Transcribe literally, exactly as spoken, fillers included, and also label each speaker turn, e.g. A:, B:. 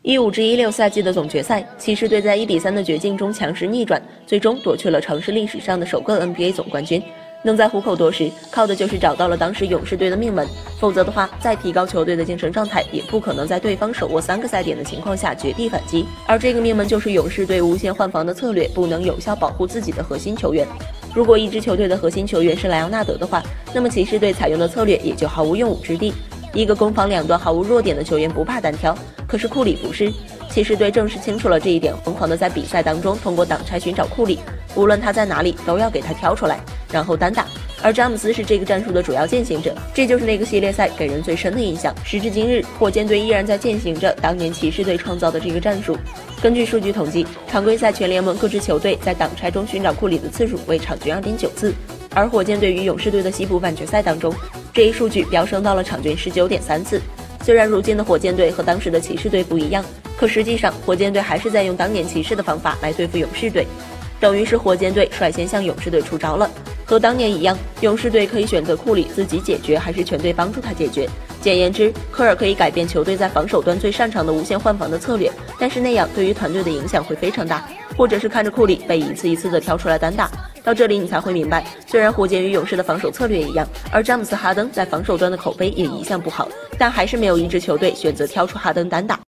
A: 一五至一六赛季的总决赛，骑士队在一比三的绝境中强势逆转，最终夺去了城市历史上的首个 N B A 总冠军。能在虎口夺食，靠的就是找到了当时勇士队的命门，否则的话，再提高球队的精神状态，也不可能在对方手握三个赛点的情况下绝地反击。而这个命门就是勇士队无限换防的策略不能有效保护自己的核心球员。如果一支球队的核心球员是莱昂纳德的话，那么骑士队采用的策略也就毫无用武之地。一个攻防两端毫无弱点的球员不怕单挑，可是库里不是。骑士队正是清楚了这一点，疯狂的在比赛当中通过挡拆寻找库里，无论他在哪里都要给他挑出来，然后单打。而詹姆斯是这个战术的主要践行者，这就是那个系列赛给人最深的印象。时至今日，火箭队依然在践行着当年骑士队创造的这个战术。根据数据统计，常规赛全联盟各支球队在挡拆中寻找库里的次数为场均 二点九 次，而火箭队与勇士队的西部半决赛当中，这一数据飙升到了场均 十九点三 次。虽然如今的火箭队和当时的骑士队不一样，可实际上火箭队还是在用当年骑士的方法来对付勇士队，等于是火箭队率先向勇士队出招了。和当年一样，勇士队可以选择库里自己解决，还是全队帮助他解决。简言之，科尔可以改变球队在防守端最擅长的无限换防的策略，但是那样对于团队的影响会非常大。或者是看着库里被一次一次的挑出来单打。到这里你才会明白，虽然火箭与勇士的防守策略一样，而詹姆斯哈登在防守端的口碑也一向不好，但还是没有一支球队选择挑出哈登单打。